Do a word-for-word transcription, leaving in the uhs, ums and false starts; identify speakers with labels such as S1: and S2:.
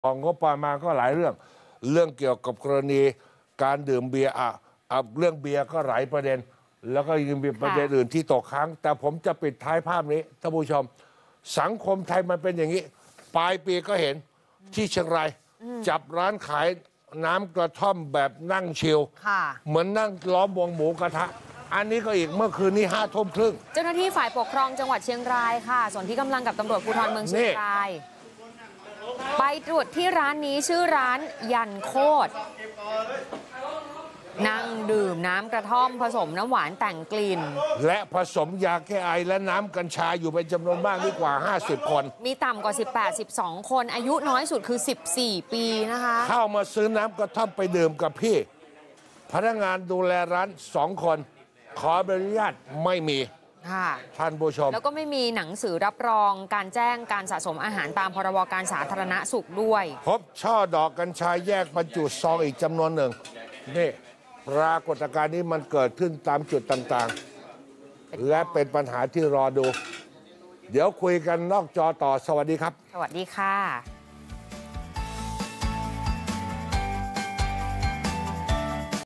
S1: ของงบประมาณก็หลายเรื่องเรื่องเกี่ยวกับกรณีการดื่มเบียร์อ่ะอ่ะเรื่องเบียร์ก็หลายประเด็นแล้วก็ยังมีประเด็นอื่นที่ตกค้างแต่ผมจะปิดท้ายภาพนี้ท่านผู้ชมสังคมไทยมันเป็นอย่างนี้ปลายปีก็เห็นที่เชียงรายจับร้านขายน้ำกระท่อมแบบนั่งชิลเหมือนนั่งล้อมวงหมูกระทะอันนี้ก็อีกเมื่อคืนนี้ห้าทุ่มครึ่ง
S2: เจ้าหน้าที่ฝ่ายปกครองจังหวัดเชียงรายค่ะส่วนที่กำลังกับตำรวจภูธรเมืองเชียงรายไปตรวจที่ร้านนี้ชื่อร้านยันโคตรนั่งดื่มน้ำกระท่อมผสมน้ำหวานแต่งกลิ่น
S1: และผสมยาแก้ไอและน้ำกัญชาอยู่เป็นจำนวนมากดีกว่าห้าสิบคน
S2: มีต่ำกว่าสิบแปด สิบสองคนอายุน้อยสุดคือสิบสี่ปีนะคะ
S1: เข้ามาซื้อน้ำกระท่อมไปดื่มกับพี่พนักงานดูแลร้านสองคนขอใบอนุญาตไม่มีท่านผู้ชม
S2: แล้วก็ไม่มีหนังสือรับรองการแจ้งการสะสมอาหารตามพรบการสาธารณสุขด้วย
S1: พบช่อดอกกัญชาแยกบรรจุซองอีกจำนวนหนึ่งนี่ปรากฏการณ์นี้มันเกิดขึ้นตามจุดต่างๆและเป็นปัญหาที่รอดูเดี๋ยวคุยกันนอกจอต่อสวัสดีครับ
S2: สวัสดีค่ะ